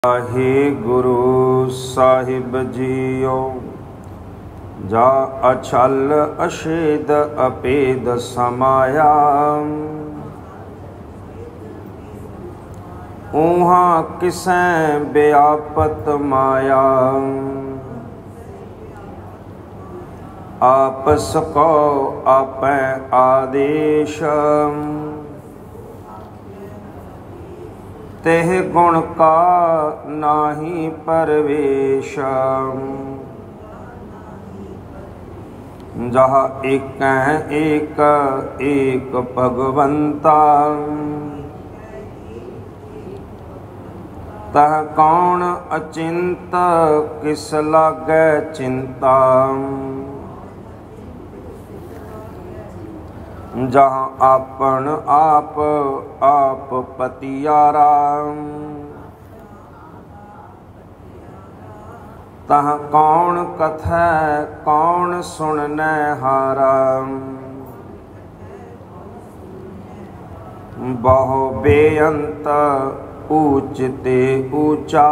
ਵਾਹਿਗੁਰੂ ਸਾਹਿਬ JIO. ਜਾ ਅਛਲ ਅਛੇਦ ਅਪੇਦ ਸਮਾਇਆ, ਊਹਾਂ ਕਿਸੈ ਬਿਆਪਤ ਮਾਇਆ। ਆਪਸ ਕੋ ਆਪੈ ਆਦੇਸ਼, तेह गुण का नाही परवेश। जहाँ एक एक एक भगवंता, तह कौन अचिंत किस लागै चिंता। जहाँ आपन आप आप पतियारा, तह कौन कथै कौन सुननै हारा। बहु बेअंत ऊच ते ऊंचा,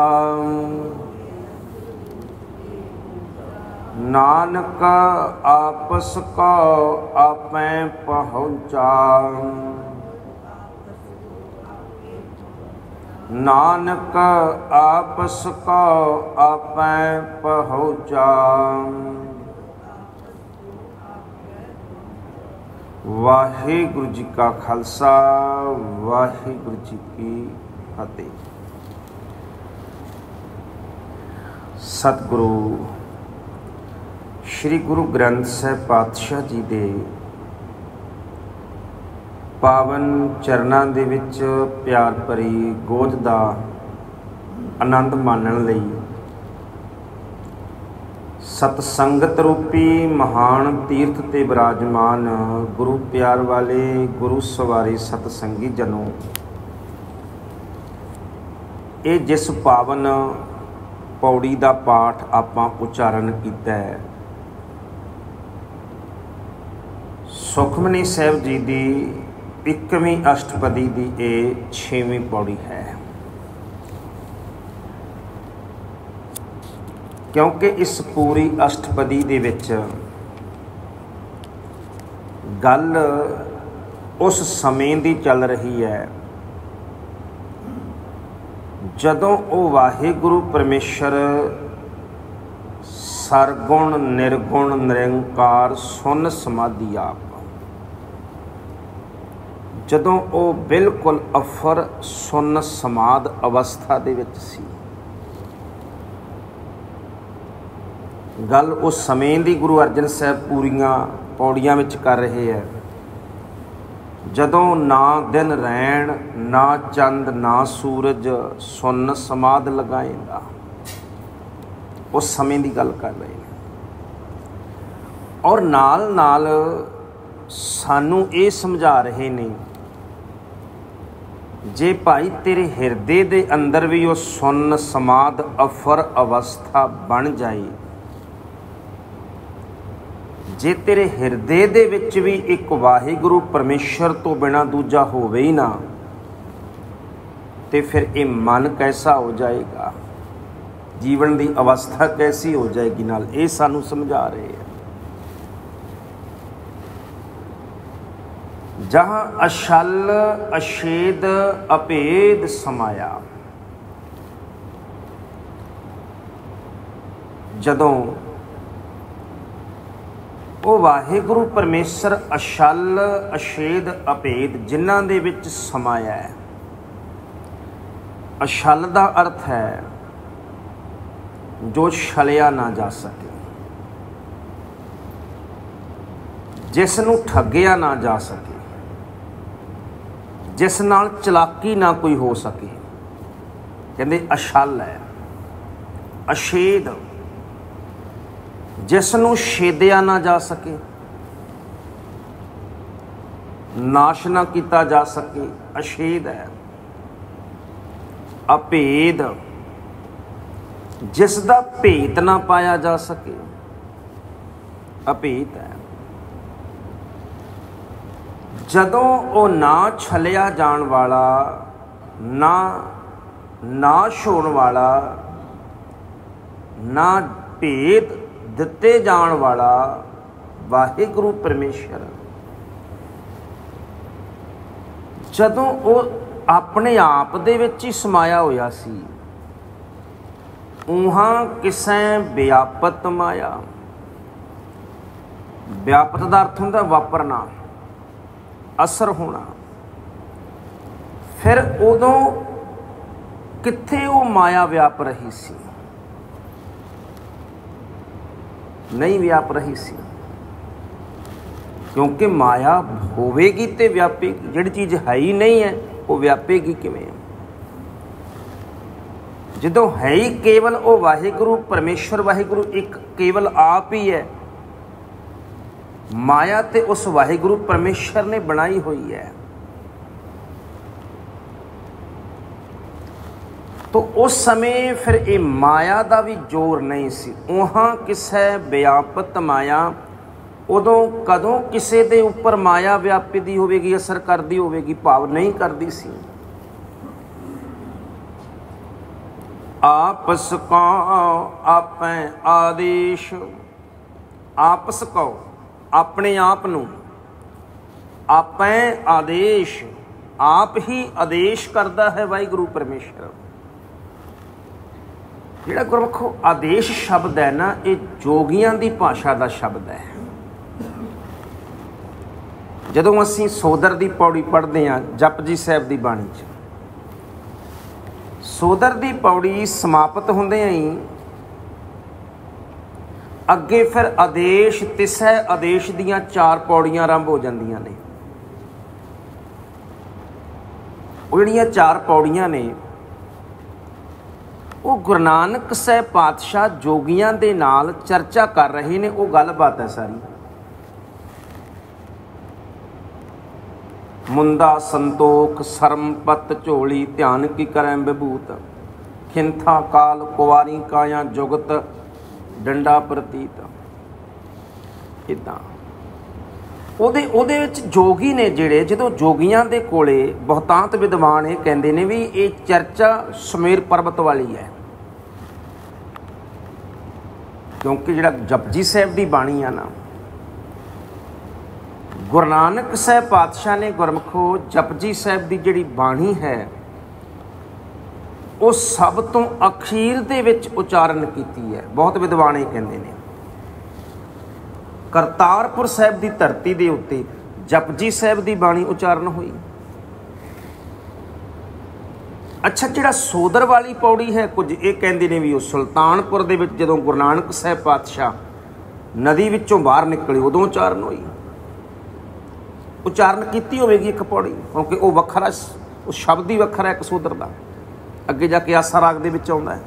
नानक आपस को आपै पहुँचा। नानक आपस को आपै पहुँचा। वाहिगुरु जी का खालसा, वाहिगुरु जी की फतेह। सतगुरु श्री गुरु ग्रंथ साहिब पातशाह जी दे पावन चरनां दे विच प्यार भरी गोद दा आनंद माणन लई सतसंगत रूपी महान तीर्थ ते विराजमान गुरु प्यार वाले गुरु सवारे सतसंगी जनों, ये जिस पावन पौड़ी दा पाठ आपां उचारण कीता है, सुखमनी साहिब जी की 21वीं अष्टपदी की ये 6वीं पौड़ी है। क्योंकि इस पूरी अष्टपदी दे विच गल उस समय की चल रही है जदों वो वाहिगुरु परमेश्वर सरगुण निर्गुण निरंकार सुन समाधि आप, जदों वो बिल्कुल अफर सुन समाध अवस्था दे विच सी। गल उस समय दी गुरु अर्जन साहब पूरियां पौड़ियां विच कर रहे हैं जदों ना दिन रैण ना चंद ना सूरज सुन समाध लगाएगा, उस समय की गल कर रहे हैं। और नाल नाल सानू ये समझा रहे ने, जे भाई तेरे हिरदे दे अंदर भी वो सुन समाध अफर अवस्था बन जाए, जे तेरे हिरदे दे विच भी एक वाहिगुरु परमेश्वर तो बिना दूजा होवे ही ना, तो फिर ये मन कैसा हो जाएगा, जीवन की अवस्था कैसी हो जाएगी, नाल ये सानू समझा रहे हैं। जहाँ अछल अछेद अभेद समाया, जदों वो वाहिगुरु परमेश्वर अछल अछेद अभेद जिन्हां दे विच समाया है। अछल दा अर्थ है जो छलिया ना जा सके, जिसनूं ठगिया ना जा सके, जिस नाल चलाकी ना कोई हो सके, कहंदे अछल है। अछेद जिसनूं छेदिया ना जा सके, नाश ना किया जा सके, अछेद है। अभेद जिसदा भेद ना पाया जा सके, अभेद है। जदों वो ना छलिया जाण वाला ना ਨਾਸ਼ ਹੋਣ ਵਾਲਾ, ਨਾ ਭੇਦ ਦਿੱਤੇ ਜਾਣ ਵਾਲਾ ਵਾਹਿਗੁਰੂ ਪਰਮੇਸ਼ਰ ਜਦੋਂ ਉਹ ਆਪਣੇ ਆਪ ਦੇ ਵਿੱਚ ਹੀ ਸਮਾਇਆ ਹੋਇਆ ਸੀ, ਉਹਾਂ ਕਿਸੈ ਵਿਆਪਤ ਮਾਇਆ। ਵਿਆਪਤ ਦਾ ਅਰਥ ਹੁੰਦਾ ਵਾਪਰਨਾ, ਅਸਰ ਹੋਣਾ। ਫਿਰ ਉਦੋਂ ਕਿੱਥੇ ਉਹ ਮਾਇਆ ਵਿਆਪ ਰਹੀ ਸੀ? ਨਹੀਂ ਵਿਆਪ ਰਹੀ ਸੀ, ਕਿਉਂਕਿ ਮਾਇਆ ਹੋਵੇਗੀ ਤੇ ਵਿਆਪੇਗੀ। ਜਿਹੜੀ ਚੀਜ਼ ਹੈ ਹੀ ਨਹੀਂ ਹੈ ਉਹ ਵਿਆਪੇਗੀ ਕਿਵੇਂ? ਜਦੋਂ ਹੈ ਹੀ ਕੇਵਲ ਉਹ ਵਾਹਿਗੁਰੂ ਪਰਮੇਸ਼ਰ, ਵਾਹਿਗੁਰੂ ਇੱਕ ਕੇਵਲ ਆਪ ਹੀ ਹੈ। ਮਾਇਆ ਤੇ ਉਸ ਵਾਹਿਗੁਰੂ ਪਰਮੇਸ਼ਰ ਨੇ ਬਣਾਈ ਹੋਈ ਹੈ। ਤੋ ਉਸ ਸਮੇਂ ਫਿਰ ਇਹ ਮਾਇਆ ਦਾ ਵੀ ਜ਼ੋਰ ਨਹੀਂ ਸੀ। ਉਹਾਂ ਕਿਸੈ ਵਿਆਪਤ ਮਾਇਆ। ਉਦੋਂ ਕਦੋਂ ਕਿਸੇ ਦੇ ਉੱਪਰ ਮਾਇਆ ਵਿਆਪਦੀ ਹੋਵੇਗੀ, ਅਸਰ ਕਰਦੀ ਹੋਵੇਗੀ? ਭਾਵ ਨਹੀਂ ਕਰਦੀ ਸੀ। ਆਪਸ ਕੋ ਆਪੈ ਆਦੇਸ਼। ਆਪਸ ਕੋ ਆਪਣੇ ਆਪ ਨੂੰ, ਆਪੈ ਆਦੇਸ਼ ਆਪ ਹੀ ਆਦੇਸ਼ ਕਰਦਾ ਹੈ ਵਾਹਿਗੁਰੂ ਪਰਮੇਸ਼ਰ। ਜਿਹੜਾ ਗੁਰਮੁਖੋ ਆਦੇਸ਼ ਸ਼ਬਦ ਹੈ ਨਾ, ਇਹ ਜੋਗੀਆਂ ਦੀ ਭਾਸ਼ਾ ਦਾ ਸ਼ਬਦ ਹੈ। ਜਦੋਂ ਅਸੀਂ ਸੋਦਰ ਦੀ ਪੌੜੀ ਪੜ੍ਹਦੇ ਹਾਂ ਜਪਜੀ ਸਾਹਿਬ ਦੀ ਬਾਣੀ 'ਚ, ਸੋਦਰ ਦੀ ਪੌੜੀ ਸਮਾਪਤ ਹੁੰਦਿਆਂ ਹੀ ਅੱਗੇ ਫਿਰ ਆਦੇਸ਼, ਤਿਸੈ ਆਦੇਸ਼ ਦੀਆਂ 4 ਪੌੜੀਆਂ ਆਰੰਭ ਹੋ ਜਾਂਦੀਆਂ ਨੇ। ਉਹ ਜਿਹੜੀਆਂ 4 ਪੌੜੀਆਂ ਨੇ ਉਹ ਗੁਰੂ ਨਾਨਕ ਸਾਹਿਬ ਪਾਤਸ਼ਾਹ ਜੋਗੀਆਂ ਦੇ ਨਾਲ ਚਰਚਾ ਕਰ ਰਹੇ ਨੇ। ਉਹ ਗੱਲਬਾਤ ਹੈ ਸਾਰੀ। ਮੁੰਦਾ ਸੰਤੋਖ ਸਰਮਪਤ ਝੋਲੀ ਧਿਆਨ ਕੀ ਕਰੈ ਵਿਭੂਤ ਖਿੰਥਾ ਕਾਲ ਕੁਵਾਰੀ ਕਾਇਆ ਜੁਗਤ ਡੰਡਾ ਪ੍ਰਤੀਤ। ਇੱਦਾਂ ਉਹਦੇ ਵਿੱਚ ਜੋਗੀ ਨੇ ਜਿਹੜੇ, ਜਦੋਂ ਜੋਗੀਆਂ ਦੇ ਕੋਲੇ ਬਹੁਤਾਂਤ ਵਿਦਵਾਨ ਇਹ ਕਹਿੰਦੇ ਨੇ ਵੀ ਇਹ ਚਰਚਾ ਸੁਮੇਰ ਪਰਬਤ ਵਾਲੀ ਹੈ, ਕਿਉਂਕਿ ਜਿਹੜਾ ਜਪਜੀ ਸਾਹਿਬ ਦੀ ਬਾਣੀ ਆ ਨਾ, ਗੁਰੂ ਨਾਨਕ ਸਾਹਿਬ ਪਾਤਸ਼ਾਹ ਨੇ ਗੁਰਮੁਖੋ ਜਪਜੀ ਸਾਹਿਬ ਦੀ ਜਿਹੜੀ ਬਾਣੀ ਹੈ ਉਹ ਸਭ ਤੋਂ ਅਖੀਰ ਦੇ ਵਿੱਚ ਉਚਾਰਨ ਕੀਤੀ ਹੈ। ਬਹੁਤ ਵਿਦਵਾਨ ਇਹ ਕਹਿੰਦੇ ਨੇ ਕਰਤਾਰਪੁਰ ਸਾਹਿਬ ਦੀ ਧਰਤੀ ਦੇ ਉੱਤੇ ਜਪਜੀ ਸਾਹਿਬ ਦੀ ਬਾਣੀ ਉਚਾਰਨ ਹੋਈ। ਅੱਛਾ, ਜਿਹੜਾ ਸੋਦਰ ਵਾਲੀ ਪੌੜੀ ਹੈ, ਕੁਝ ਇਹ ਕਹਿੰਦੇ ਨੇ ਵੀ ਉਹ ਸੁਲਤਾਨਪੁਰ ਦੇ ਵਿੱਚ ਜਦੋਂ ਗੁਰੂ ਨਾਨਕ ਸਾਹਿਬ ਪਾਤਸ਼ਾਹ ਨਦੀ ਵਿੱਚੋਂ ਬਾਹਰ ਨਿਕਲੇ ਉਦੋਂ ਉਚਾਰਨ ਹੋਈ। ਉਚਾਰਨ ਕੀਤੀ ਹੋਵੇਗੀ ਇੱਕ ਪੌੜੀ, ਕਿਉਂਕਿ ਉਹ ਵੱਖਰਾ, ਉਹ ਸ਼ਬਦ ਹੀ ਵੱਖਰਾ ਇੱਕ ਸੋਦਰ ਦਾ। ਅੱਗੇ ਜਾ ਕੇ ਆਸਾ ਰਾਗ ਦੇ ਵਿੱਚ ਆਉਂਦਾ ਹੈ।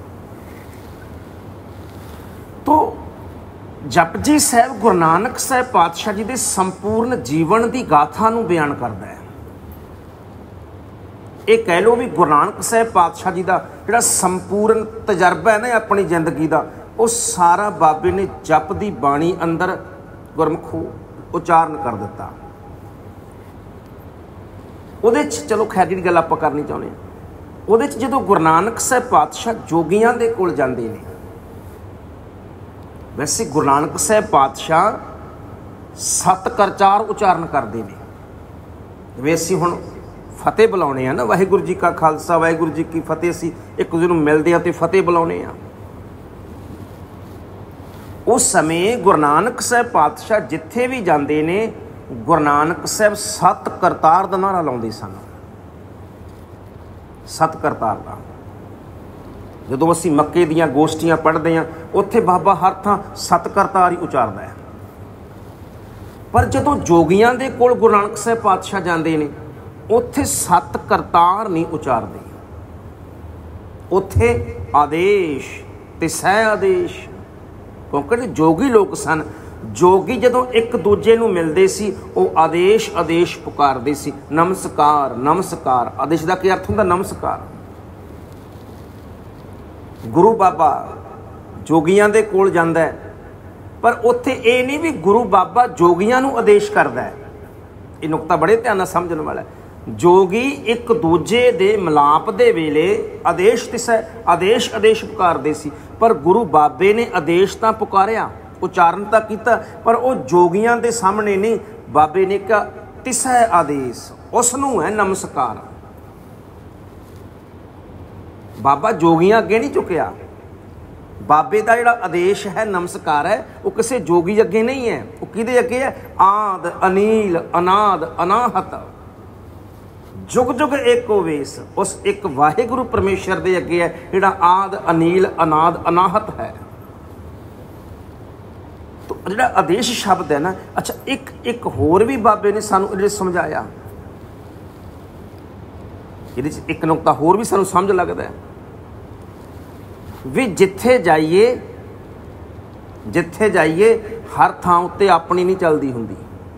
ਤੋ ਜਪਜੀ ਸਾਹਿਬ ਗੁਰੂ ਨਾਨਕ ਸਾਹਿਬ ਪਾਤਸ਼ਾਹ ਜੀ ਦੇ ਸੰਪੂਰਨ ਜੀਵਨ ਦੀ ਗਾਥਾ ਨੂੰ ਬਿਆਨ ਕਰਦਾ ਹੈ। ਇਹ ਕਹਿ ਲਓ ਵੀ ਗੁਰੂ ਨਾਨਕ ਸਾਹਿਬ ਪਾਤਸ਼ਾਹ ਜੀ ਦਾ ਜਿਹੜਾ ਸੰਪੂਰਨ ਤਜਰਬਾ ਹੈ ਨਾ ਆਪਣੀ ਜ਼ਿੰਦਗੀ ਦਾ, ਉਹ ਸਾਰਾ ਬਾਬੇ ਨੇ ਜਪ ਦੀ ਬਾਣੀ ਅੰਦਰ ਗੁਰਮੁਖੋ ਉਚਾਰਨ ਕਰ ਦਿੱਤਾ। ਉਹਦੇ 'ਚ ਚਲੋ ਖੈਰ ਜਿਹੜੀ ਗੱਲ ਆਪਾਂ ਕਰਨੀ ਚਾਹੁੰਦੇ ਹਾਂ, ਉਹਦੇ 'ਚ ਜਦੋਂ ਗੁਰੂ ਨਾਨਕ ਸਾਹਿਬ ਪਾਤਸ਼ਾਹ ਜੋਗੀਆਂ ਦੇ ਕੋਲ ਜਾਂਦੇ ਨੇ, ਵੈਸੇ ਗੁਰੂ ਨਾਨਕ ਸਾਹਿਬ ਪਾਤਸ਼ਾਹ 7 ਕਰਤਾਰ ਉਚਾਰਨ ਕਰਦੇ ਨੇ। ਜਿਵੇਂ ਅਸੀਂ ਹੁਣ ਫਤਿਹ ਬੁਲਾਉਣੇ ਆ ਨਾ, ਵਾਹਿਗੁਰੂ ਜੀ ਕਾ ਖਾਲਸਾ ਵਾਹਿਗੁਰੂ ਜੀ ਕੀ ਫਤਿਹ, ਅਸੀਂ ਇੱਕ ਦੂਜੇ ਨੂੰ ਮਿਲਦੇ ਹਾਂ ਤੇ ਫਤਿਹ ਬੁਲਾਉਣੇ ਆ। ਉਸ ਸਮੇਂ ਗੁਰੂ ਨਾਨਕ ਸਾਹਿਬ ਪਾਤਸ਼ਾਹ ਜਿੱਥੇ ਵੀ ਜਾਂਦੇ ਨੇ, ਗੁਰੂ ਨਾਨਕ ਸਾਹਿਬ 7 ਕਰਤਾਰ ਦਾ ਨਾਰਾ ਲਾਉਂਦੇ ਸਨ। 7 ਕਰਤਾਰ ਦਾ। ਜਦੋਂ ਅਸੀਂ ਮੱਕੇ ਦੀਆਂ ਗੋਸ਼ਟੀਆਂ ਪੜ੍ਹਦੇ ਹਾਂ, ਉੱਥੇ ਬਾਬਾ ਹਰ ਥਾਂ 7 ਕਰਤਾਰ ਹੀ ਉਚਾਰਦਾ ਹੈ। ਪਰ ਜਦੋਂ ਜੋਗੀਆਂ ਦੇ ਕੋਲ ਗੁਰੂ ਨਾਨਕ ਸਾਹਿਬ ਪਾਤਸ਼ਾਹ ਜਾਂਦੇ ਨੇ, ਉੱਥੇ 7 ਕਰਤਾਰ ਨਹੀਂ ਉਚਾਰਦੇ। ਉੱਥੇ ਆਦੇਸ਼ ਤੇ ਸਹਿ ਆਦੇਸ਼, ਕਿਉਂਕਿ ਜੋਗੀ ਲੋਕ ਸਨ। ਜੋਗੀ ਜਦੋਂ ਇੱਕ ਦੂਜੇ ਨੂੰ ਮਿਲਦੇ ਸੀ, ਉਹ ਆਦੇਸ਼ ਆਦੇਸ਼ ਪੁਕਾਰਦੇ ਸੀ। ਨਮਸਕਾਰ ਨਮਸਕਾਰ। ਆਦੇਸ਼ ਦਾ ਕੀ ਅਰਥ ਹੁੰਦਾ? ਨਮਸਕਾਰ। ਗੁਰੂ ਬਾਬਾ ਜੋਗੀਆਂ ਦੇ ਕੋਲ ਜਾਂਦਾ ਹੈ, ਪਰ ਉੱਥੇ ਇਹ ਨਹੀਂ ਵੀ ਗੁਰੂ ਬਾਬਾ ਜੋਗੀਆਂ ਨੂੰ ਆਦੇਸ਼ ਕਰਦਾ ਹੈ। ਇਹ ਨੁਕਤਾ ਬੜੇ ਧਿਆਨ ਨਾਲ ਸਮਝਣ ਵਾਲਾ ਹੈ। ਜੋਗੀ ਇੱਕ ਦੂਜੇ ਦੇ ਮਿਲਾਪ ਦੇ ਵੇਲੇ ਆਦੇਸ਼ ਤਿਸੈ ਆਦੇਸ਼ ਆਦੇਸ਼ ਪੁਕਾਰਦੇ ਸੀ, ਪਰ ਗੁਰੂ ਬਾਬੇ ਨੇ ਆਦੇਸ਼ ਤਾਂ ਪੁਕਾਰਿਆ, ਉਚਾਰਨ ਤਾਂ ਕੀਤਾ, ਪਰ ਉਹ ਜੋਗੀਆਂ ਦੇ ਸਾਹਮਣੇ ਨਹੀਂ। ਬਾਬੇ ਨੇ ਕਿਹਾ ਤਿਸੈ ਆਦੇਸ਼, ਉਸ ਨੂੰ ਹੈ ਨਮਸਕਾਰ। ਬਾਬਾ ਜੋਗੀਆਂ ਅੱਗੇ ਨਹੀਂ ਝੁਕਿਆ। ਬਾਬੇ ਦਾ ਜਿਹੜਾ ਆਦੇਸ਼ ਹੈ ਨਮਸਕਾਰ ਹੈ, ਉਹ ਕਿਸੇ ਜੋਗੀ ਅੱਗੇ ਨਹੀਂ ਹੈ, ਉਹ ਕਿਹਦੇ ਅੱਗੇ ਹੈ? ਆਦ ਅਨੀਲ ਅਨਾਦ ਅਨਾਹਤ ਜੁਗ ਜੁਗ ਏਕੋ ਵੇਸ, ਉਸ ਇੱਕ ਵਾਹਿਗੁਰੂ ਪਰਮੇਸ਼ਰ ਦੇ ਅੱਗੇ ਹੈ ਜਿਹੜਾ ਆਦ ਅਨੀਲ ਅਨਾਦ ਅਨਾਹਤ ਹੈ। ਤੋ ਜਿਹੜਾ ਆਦੇਸ਼ ਸ਼ਬਦ ਹੈ ਨਾ, ਅੱਛਾ ਇੱਕ ਹੋਰ ਵੀ ਬਾਬੇ ਨੇ ਸਾਨੂੰ ਇਹਦੇ ਸਮਝਾਇਆ। ਇਹਦੇ 'ਚ ਇੱਕ ਨੁਕਤਾ ਹੋਰ ਵੀ ਸਾਨੂੰ ਸਮਝ ਲੱਗਦਾ ਹੈ ਵੀ ਜਿੱਥੇ ਜਾਈਏ ਹਰ ਥਾਂ ਉੱਤੇ ਆਪਣੀ ਨਹੀਂ ਚੱਲਦੀ ਹੁੰਦੀ।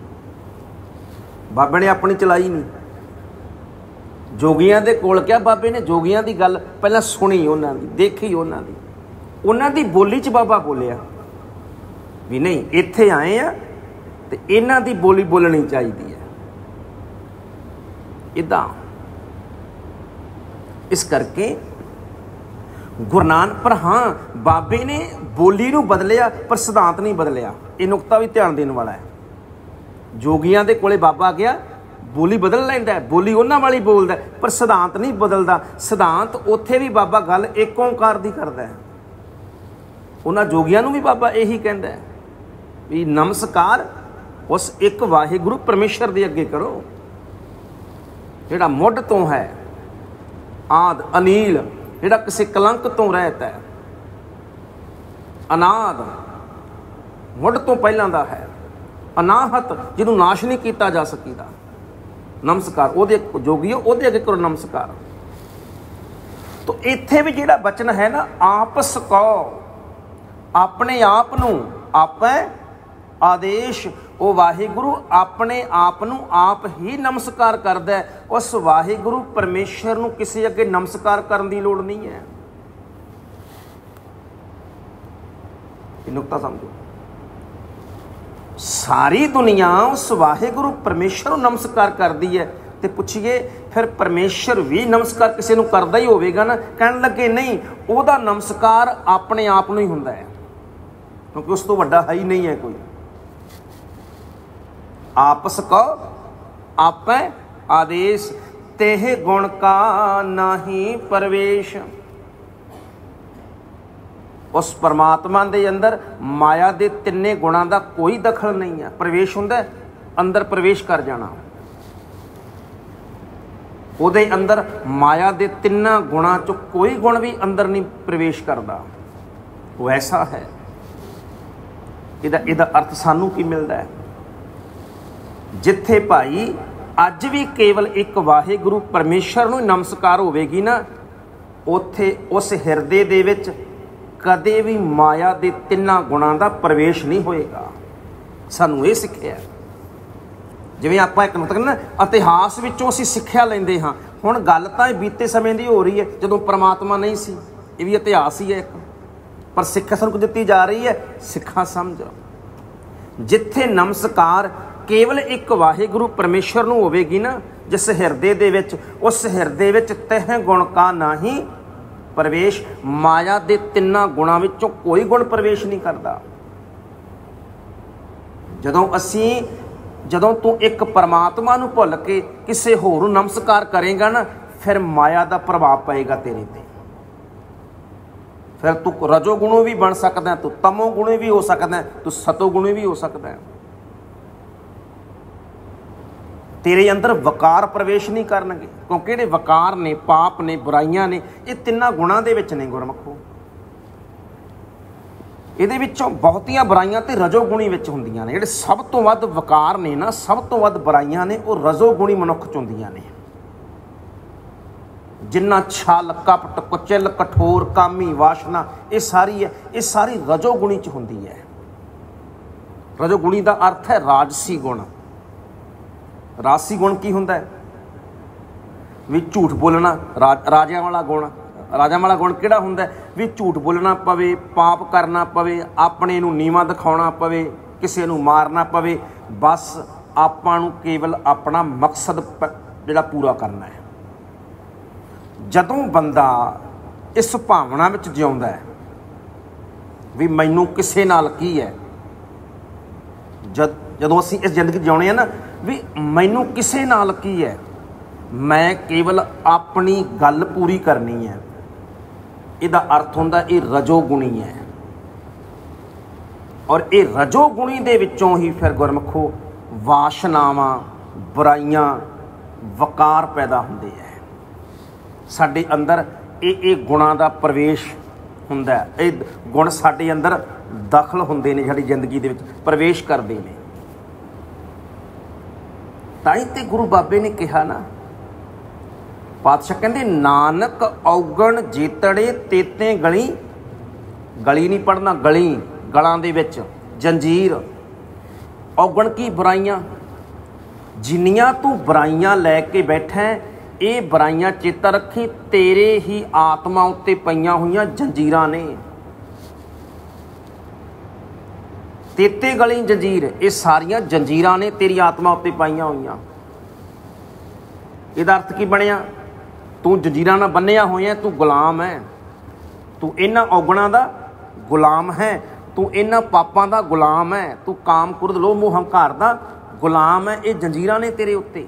ਬਾਬੇ ਨੇ ਆਪਣੀ ਚਲਾਈ ਨਹੀਂ। ਜੋਗੀਆਂ ਦੇ ਕੋਲ ਕਿਹਾ ਬਾਬੇ ਨੇ, ਜੋਗੀਆਂ ਦੀ ਗੱਲ ਪਹਿਲਾਂ ਸੁਣੀ, ਉਹਨਾਂ ਦੀ ਦੇਖੀ, ਉਹਨਾਂ ਦੀ ਬੋਲੀ 'ਚ ਬਾਬਾ ਬੋਲਿਆ ਵੀ ਨਹੀਂ, ਇੱਥੇ ਆਏ ਆ ਤੇ ਇਹਨਾਂ ਦੀ ਬੋਲੀ ਬੋਲਣੀ ਚਾਹੀਦੀ ਹੈ। ਇੱਦਾਂ ਇਸ ਕਰਕੇ ਗੁਰੂ ਨਾਨਕ, ਪਰ ਹਾਂ ਬਾਬੇ ਨੇ ਬੋਲੀ ਨੂੰ ਬਦਲਿਆ ਪਰ ਸਿਧਾਂਤ ਨਹੀਂ ਬਦਲਿਆ। ਇਹ ਨੁਕਤਾ ਵੀ ਧਿਆਨ ਦੇਣ ਵਾਲਾ ਹੈ। ਜੋਗੀਆਂ ਦੇ ਕੋਲੇ ਬਾਬਾ ਗਿਆ, ਬੋਲੀ ਬਦਲ ਲੈਂਦਾ, ਬੋਲੀ ਉਹਨਾਂ ਵਾਲੀ ਬੋਲਦਾ, ਪਰ ਸਿਧਾਂਤ ਨਹੀਂ ਬਦਲਦਾ। ਸਿਧਾਂਤ ਉੱਥੇ ਵੀ ਬਾਬਾ ਗੱਲ ਏਕ ਓਂਕਾਰ ਦੀ ਕਰਦਾ ਹੈ। ਉਹਨਾਂ ਜੋਗੀਆਂ ਨੂੰ ਵੀ ਬਾਬਾ ਇਹੀ ਕਹਿੰਦਾ ਵੀ ਨਮਸਕਾਰ ਉਸ ਇੱਕ ਵਾਹਿਗੁਰੂ ਪਰਮੇਸ਼ਰ ਦੇ ਅੱਗੇ ਕਰੋ ਜਿਹੜਾ ਮੁੱਢ ਤੋਂ ਹੈ, ਆਦ ਅਨੀਲ ਜਿਹੜਾ ਕਿਸੇ ਕਲੰਕ ਤੋਂ ਰਹਿਤ ਹੈ, ਅਨਾਦ ਮੁੱਢ ਤੋਂ ਪਹਿਲਾਂ ਦਾ ਹੈ, ਅਨਾਹਤ ਜਿਹਨੂੰ ਨਾਸ਼ ਨਹੀਂ ਕੀਤਾ ਜਾ ਸਕੀਦਾ। ਨਮਸਕਾਰ ਉਹਦੇ ਜੋਗੀਓ, ਉਹਦੇ ਅੱਗੇ ਕਰੋ ਨਮਸਕਾਰ। ਤੋ ਇੱਥੇ ਵੀ ਜਿਹੜਾ ਬਚਨ ਹੈ ਨਾ, ਆਪਸ ਕੋ, ਆਪਣੇ ਆਪ ਨੂੰ, ਆਪੈ ਆਦੇਸ਼, ਉਹ ਵਾਹਿਗੁਰੂ ਆਪਣੇ ਆਪ ਨੂੰ ਆਪ ਹੀ ਨਮਸਕਾਰ ਕਰਦਾ ਹੈ। ਉਸ ਵਾਹਿਗੁਰੂ ਪਰਮੇਸ਼ਰ ਨੂੰ ਕਿਸੇ ਅੱਗੇ ਨਮਸਕਾਰ ਕਰਨ ਦੀ ਲੋੜ ਨਹੀਂ ਹੈ। ਇਹ ਨੁਕਤਾ ਸਮਝੋ। ਸਾਰੀ ਦੁਨੀਆ ਉਸ ਵਾਹਿਗੁਰੂ ਪਰਮੇਸ਼ਰ ਨੂੰ ਨਮਸਕਾਰ ਕਰਦੀ ਹੈ ਤੇ ਪੁੱਛੀਏ ਫਿਰ ਪਰਮੇਸ਼ਰ ਵੀ ਨਮਸਕਾਰ ਕਿਸੇ ਨੂੰ ਕਰਦਾ ਹੀ ਹੋਵੇਗਾ ਨਾ? ਕਹਿਣ ਲੱਗੇ ਨਹੀਂ, ਉਹਦਾ ਨਮਸਕਾਰ ਆਪਣੇ ਆਪ ਨੂੰ ਹੀ ਹੁੰਦਾ ਹੈ, ਕਿਉਂਕਿ ਉਸ ਤੋਂ ਵੱਡਾ ਹੈ ਹੀ ਨਹੀਂ ਹੈ ਕੋਈ। ਆਪਸ ਕੋ ਆਪੈ ਆਦੇਸ਼, ਤੇਹ ਗੁਣ ਕਾ ਨਾਹੀ ਪ੍ਰਵੇਸ਼। ਉਸ ਪਰਮਾਤਮਾ ਦੇ ਅੰਦਰ ਮਾਇਆ ਦੇ ਤਿੰਨੇ ਗੁਣਾਂ ਦਾ ਕੋਈ ਦਖਲ ਨਹੀਂ ਹੈ। ਪ੍ਰਵੇਸ਼ ਹੁੰਦਾ ਅੰਦਰ ਪ੍ਰਵੇਸ਼ ਕਰ ਜਾਣਾ, ਉਹਦੇ ਅੰਦਰ ਮਾਇਆ ਦੇ ਤਿੰਨਾਂ ਗੁਣਾਂ ਚੋਂ ਕੋਈ ਗੁਣ ਵੀ ਅੰਦਰ ਨਹੀਂ ਪ੍ਰਵੇਸ਼ ਕਰਦਾ। ਉਹ ਐਸਾ ਹੈ। ਇਹਦਾ ਅਰਥ ਸਾਨੂੰ ਕੀ ਮਿਲਦਾ ਹੈ? ਜਿੱਥੇ ਭਾਈ ਅੱਜ ਵੀ ਕੇਵਲ ਇੱਕ ਵਾਹਿਗੁਰੂ ਪਰਮੇਸ਼ਰ ਨੂੰ ਨਮਸਕਾਰ ਹੋਵੇਗੀ ਨਾ, ਉੱਥੇ ਉਸ ਹਿਰਦੇ ਦੇ ਵਿੱਚ ਕਦੇ ਵੀ ਮਾਇਆ ਦੇ ਤਿੰਨਾਂ ਗੁਣਾਂ ਦਾ ਪ੍ਰਵੇਸ਼ ਨਹੀਂ ਹੋਏਗਾ। ਸਾਨੂੰ ਇਹ ਸਿੱਖਿਆ। ਜਿਵੇਂ ਆਪਾਂ ਇੱਕ ਮਤਲਬ ਨਾ ਇਤਿਹਾਸ ਵਿੱਚੋਂ ਅਸੀਂ ਸਿੱਖਿਆ ਲੈਂਦੇ ਹਾਂ। ਹੁਣ ਗੱਲ ਤਾਂ ਬੀਤੇ ਸਮੇਂ ਦੀ ਹੋ ਰਹੀ ਹੈ, ਜਦੋਂ ਪਰਮਾਤਮਾ ਨਹੀਂ ਸੀ। ਇਹ ਵੀ ਇਤਿਹਾਸ ਹੀ ਹੈ ਇੱਕ, ਪਰ ਸਿੱਖਿਆ ਸਾਨੂੰ ਦਿੱਤੀ ਜਾ ਰਹੀ ਹੈ। ਸਿੱਖਾਂ ਸਮਝ, ਜਿੱਥੇ ਨਮਸਕਾਰ ਕੇਵਲ ਇੱਕ ਵਾਹਿਗੁਰੂ ਪਰਮੇਸ਼ਰ ਨੂੰ ਹੋਵੇਗੀ ਨਾ, ਜਿਸ ਹਿਰਦੇ ਦੇ ਵਿੱਚ, ਉਸ ਹਿਰਦੇ ਵਿੱਚ ਤਹਿ ਗੁਣ ਕਾ ਨਾਹੀ ਪ੍ਰਵੇਸ਼, ਮਾਇਆ ਦੇ ਤਿੰਨਾਂ ਗੁਣਾਂ ਵਿੱਚੋਂ ਕੋਈ ਗੁਣ ਪ੍ਰਵੇਸ਼ ਨਹੀਂ ਕਰਦਾ। ਜਦੋਂ ਤੂੰ ਇੱਕ ਪਰਮਾਤਮਾ ਨੂੰ ਭੁੱਲ ਕੇ ਕਿਸੇ ਹੋਰ ਨੂੰ ਨਮਸਕਾਰ ਕਰੇਗਾ ਨਾ, ਫਿਰ ਮਾਇਆ ਦਾ ਪ੍ਰਭਾਵ ਪਏਗਾ ਤੇਰੇ ਤੇ। ਫਿਰ ਤੂੰ ਰਜੋ ਗੁਣੋਂ ਵੀ ਬਣ ਸਕਦਾ, ਤੂੰ ਤਮੋ ਗੁਣੇ ਵੀ ਹੋ ਸਕਦਾ, ਤੂੰ ਸਤੋ ਗੁਣੇ ਵੀ ਹੋ ਸਕਦਾ। ਤੇਰੇ ਅੰਦਰ ਵਕਾਰ ਪ੍ਰਵੇਸ਼ ਨਹੀਂ ਕਰਨਗੇ, ਕਿਉਂਕਿ ਜਿਹੜੇ ਵਕਾਰ ਨੇ, ਪਾਪ ਨੇ, ਬੁਰਾਈਆਂ ਨੇ, ਇਹ ਤਿੰਨਾਂ ਗੁਣਾਂ ਦੇ ਵਿੱਚ ਨੇ ਗੁਰਮੁਖੋ। ਇਹਦੇ ਵਿੱਚੋਂ ਬਹੁਤੀਆਂ ਬੁਰਾਈਆਂ ਤੇ ਰਜੋ ਗੁਣੀ ਵਿੱਚ ਹੁੰਦੀਆਂ ਨੇ। ਜਿਹੜੇ ਸਭ ਤੋਂ ਵੱਧ ਵਕਾਰ ਨੇ ਨਾ, ਸਭ ਤੋਂ ਵੱਧ ਬੁਰਾਈਆਂ ਨੇ, ਉਹ ਰਜੋ ਗੁਣੀ ਮਨੁੱਖ 'ਚ ਹੁੰਦੀਆਂ ਨੇ। ਜਿੰਨਾ ਛਲ, ਕਪਟ, ਕੁਚਿਲ, ਕਠੋਰ, ਕਾਮੀ, ਵਾਸ਼ਨਾ, ਇਹ ਸਾਰੀ ਰਜੋ ਗੁਣੀ 'ਚ ਹੁੰਦੀ ਹੈ। ਰਜੋ ਗੁਣੀ ਦਾ ਅਰਥ ਹੈ ਰਾਜਸੀ ਗੁਣ। ਰਾਜਸੀ ਗੁਣ ਕੀ ਹੁੰਦਾ ਹੈ? ਵੀ ਝੂਠ ਬੋਲਣਾ, ਰਾਜਿਆਂ ਵਾਲਾ ਗੁਣ। ਰਾਜਾ ਵਾਲਾ ਗੁਣ ਕਿਹੜਾ ਹੁੰਦਾ? ਵੀ ਝੂਠ ਬੋਲਣਾ ਪਵੇ, ਪਾਪ ਕਰਨਾ ਪਵੇ, ਆਪਣੇ ਨੂੰ ਨੀਵਾਂ ਦਿਖਾਉਣਾ ਪਵੇ, ਕਿਸੇ ਨੂੰ ਮਾਰਨਾ ਪਵੇ। ਬਸ ਆਪਾਂ ਨੂੰ ਕੇਵਲ ਆਪਣਾ ਮਕਸਦ ਜਿਹੜਾ ਪੂਰਾ ਕਰਨਾ ਹੈ। ਜਦੋਂ ਬੰਦਾ ਇਸ ਭਾਵਨਾ ਵਿੱਚ ਜਿਉਂਦਾ ਹੈ ਵੀ ਮੈਨੂੰ ਕਿਸੇ ਨਾਲ ਕੀ ਹੈ, ਜਦੋਂ ਅਸੀਂ ਇਸ ਜ਼ਿੰਦਗੀ ਜਿਉਣੇ ਹਾਂ ਨਾ ਵੀ ਮੈਨੂੰ ਕਿਸੇ ਨਾਲ ਕੀ ਹੈ, ਮੈਂ ਕੇਵਲ ਆਪਣੀ ਗੱਲ ਪੂਰੀ ਕਰਨੀ ਹੈ, ਇਹਦਾ ਅਰਥ ਹੁੰਦਾ ਇਹ ਰਜੋਗੁਣੀ ਹੈ। ਔਰ ਇਹ ਰਜੋਗੁਣੀ ਦੇ ਵਿੱਚੋਂ ਹੀ ਫਿਰ ਗੁਰਮੁਖੋ ਵਾਸ਼ਨਾਵਾਂ, ਬੁਰਾਈਆਂ, ਵਕਾਰ ਪੈਦਾ ਹੁੰਦੇ ਹੈ। ਸਾਡੇ ਅੰਦਰ ਇਹ ਗੁਣਾਂ ਦਾ ਪ੍ਰਵੇਸ਼ ਹੁੰਦਾ, ਇਹ ਗੁਣ ਸਾਡੇ ਅੰਦਰ ਦਾਖਲ ਹੁੰਦੇ ਨੇ, ਸਾਡੀ ਜ਼ਿੰਦਗੀ ਦੇ ਵਿੱਚ ਪ੍ਰਵੇਸ਼ ਕਰਦੇ ਨੇ। ਤਾਂ ਹੀ ਤੇ ਗੁਰੂ ਬਾਬੇ ਨੇ ਕਿਹਾ ਨਾ, ਪਾਤਸ਼ਾਹ ਕਹਿੰਦੇ ਨਾਨਕ ਔਗਣ ਜੀਤੜੇ ਤੇਤੇ ਗਲੀ, ਗਲੀ ਨਹੀਂ ਪੜ੍ਹਨਾ, ਗਲੀ, ਗਲਾਂ ਦੇ ਵਿੱਚ ਜੰਜੀਰ। ਔਗਣ ਕੀ? ਬੁਰਾਈਆਂ। ਜਿੰਨੀਆਂ ਤੂੰ ਬੁਰਾਈਆਂ ਲੈ ਕੇ ਬੈਠਾ, ਇਹ ਬੁਰਾਈਆਂ ਚੇਤਾ ਰੱਖੀ ਤੇਰੇ ਹੀ ਆਤਮਾ ਉੱਤੇ ਪਈਆਂ ਹੋਈਆਂ ਜੰਜੀਰਾਂ ਨੇ। ਤੇਤੇ ਗਲੀ ਜੰਜੀਰ, ਇਹ ਸਾਰੀਆਂ ਜੰਜੀਰਾਂ ਨੇ ਤੇਰੀ ਆਤਮਾ ਉੱਤੇ ਪਾਈਆਂ ਹੋਈਆਂ। ਇਹਦਾ ਅਰਥ ਕੀ ਬਣਿਆ? ਤੂੰ ਜੰਜੀਰਾਂ ਨਾਲ ਬੰਨਿਆ ਹੋਇਆ, ਤੂੰ ਗੁਲਾਮ ਹੈ, ਤੂੰ ਇਹਨਾਂ ਔਗਣਾਂ ਦਾ ਗੁਲਾਮ ਹੈ, ਤੂੰ ਇਹਨਾਂ ਪਾਪਾਂ ਦਾ ਗੁਲਾਮ ਹੈ, ਤੂੰ ਕਾਮ, ਕ੍ਰੋਧ, ਲੋਭ, ਮੋਹ, ਹੰਕਾਰ ਦਾ ਗੁਲਾਮ ਹੈ। ਇਹ ਜੰਜੀਰਾਂ ਨੇ ਤੇਰੇ ਉੱਤੇ।